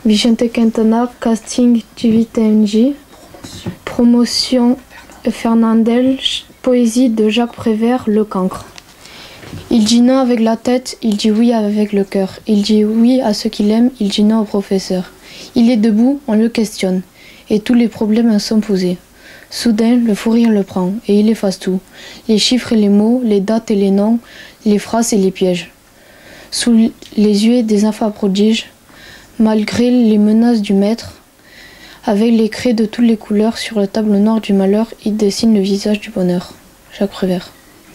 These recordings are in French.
Vicente Quintana, casting TVTNJ, promotion Fernandel, poésie de Jacques Prévert, Le Cancre. Il dit non avec la tête, il dit oui avec le cœur. Il dit oui à ceux qu'il aime, il dit non au professeur. Il est debout, on le questionne, et tous les problèmes sont posés. Soudain, le fou rire le prend, et il efface tout. Les chiffres et les mots, les dates et les noms, les phrases et les pièges. Sous les yeux des enfants prodiges, malgré les menaces du maître, avec les craies de toutes les couleurs sur le tableau noir du malheur, il dessine le visage du bonheur. Jacques Prévert.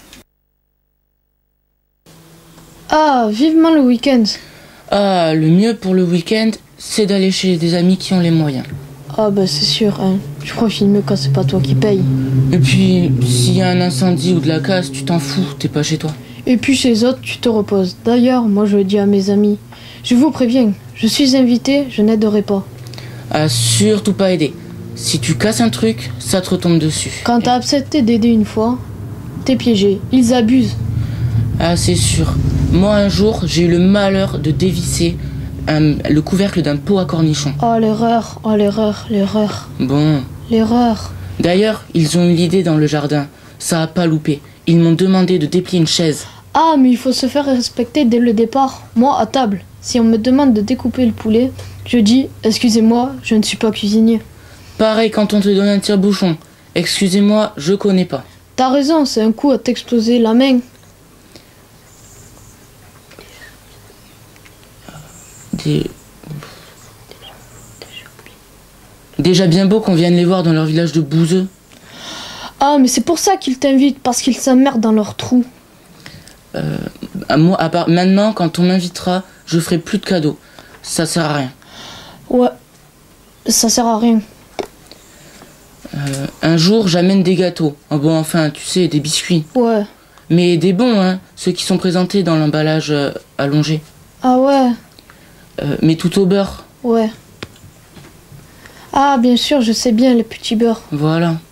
Ah, vivement le week-end. Ah, le mieux pour le week-end, c'est d'aller chez des amis qui ont les moyens. Ah bah c'est sûr, hein. Je crois filmer quand c'est pas toi qui paye. Et puis, s'il y a un incendie ou de la casse, tu t'en fous, t'es pas chez toi. Et puis chez les autres, tu te reposes. D'ailleurs, moi je le dis à mes amis, je vous préviens, je suis invité, je n'aiderai pas. À surtout pas aider. Si tu casses un truc, ça te retombe dessus. Quand t'as accepté d'aider une fois, t'es piégé. Ils abusent. Ah, c'est sûr. Moi, un jour, j'ai eu le malheur de dévisser le couvercle d'un pot à cornichons. Oh l'erreur, oh l'erreur, l'erreur. Bon. L'erreur. D'ailleurs, ils ont eu l'idée dans le jardin. Ça a pas loupé. Ils m'ont demandé de déplier une chaise. Ah, mais il faut se faire respecter dès le départ. Moi, à table, si on me demande de découper le poulet, je dis « Excusez-moi, je ne suis pas cuisinier ». Pareil quand on te donne un tire-bouchon. Excusez-moi, je connais pas. T'as raison, c'est un coup à t'exploser la main. Déjà bien beau qu'on vienne les voir dans leur village de Bouzeux. Ah, mais c'est pour ça qu'ils t'invitent, parce qu'ils s'emmerdent dans leur trou. Moi, à part maintenant, quand on m'invitera, je ferai plus de cadeaux. Ça sert à rien. Ouais, ça sert à rien. Un jour, j'amène des gâteaux. Oh, bon, enfin, tu sais, des biscuits. Ouais. Mais des bons, hein. Ceux qui sont présentés dans l'emballage allongé. Ah ouais. Mais tout au beurre. Ouais. Ah, bien sûr, je sais bien, les petits beurres. Voilà.